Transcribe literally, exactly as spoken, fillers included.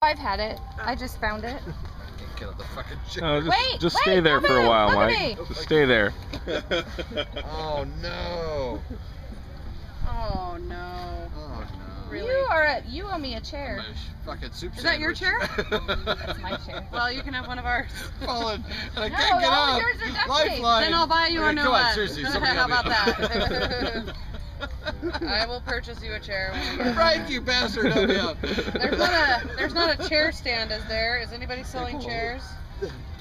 I've had it. I just found it. Get out the fucking shit. No, just, Wait, just wait, stay there come for a in, while, look at Mike. me. Just stay there. Oh no. Oh no. Oh no. Really? You are a, you owe me a chair. My fucking soup Is that your chair? That's my chair. Well, you can have one of ours. Falling, and I No, can't get all up. yours are duct tape. Lifeline. Then I'll buy you Okay, a new come one. on, seriously, somebody How help about me. that? I will purchase you a chair. When we get Right, there. you bastard, help me out. There's not a there's not a chair stand, is there? Is anybody selling chairs?